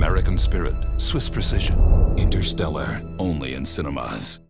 American spirit, Swiss precision. Interstellar, only in cinemas.